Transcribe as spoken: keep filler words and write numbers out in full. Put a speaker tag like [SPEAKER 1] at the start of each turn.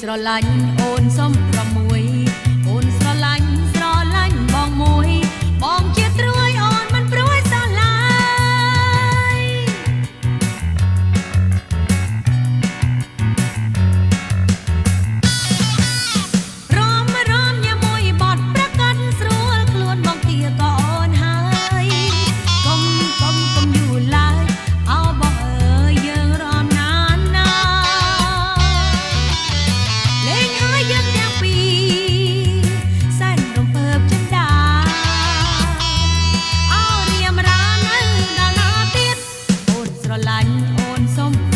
[SPEAKER 1] ស្រឡាញ់អូនសុំប្រមួយអូនស្រឡាញ់ស្រឡាញ់បងមួយបងជាត្រួយអូនមិនព្រួយស្រឡាយរមរមញ៉ាមួយបត់ប្រកាត់ស្រួលខ្លួនបងគៀក៏អូនហើយកុំកុំកុំយូរឡើយអោបងអើយយើងរំណានណាលេងហើយយើងទាំងពីរសែនរំភើបចិនដាអោរៀមរាននៅដល់ណាទៀតអូនស្រឡាញ់អូនសុំ